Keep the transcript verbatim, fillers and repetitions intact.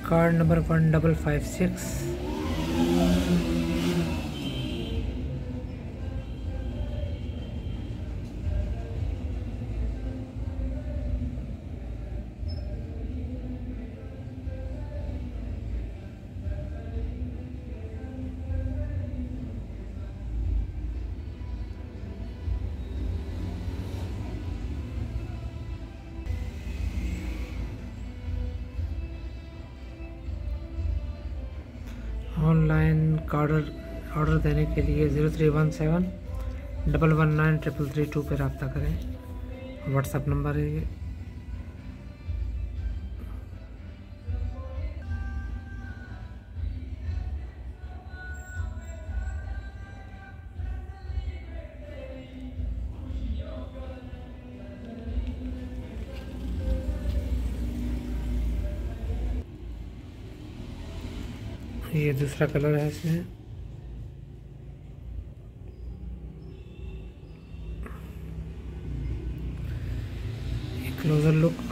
Card number one double five six. Online card order देने के लिए zero three one seven double one nine triple three two पर रब्ता करें। WhatsApp number है ये। ये दूसरा कलर है इसमें। ये क्लोजर लुक।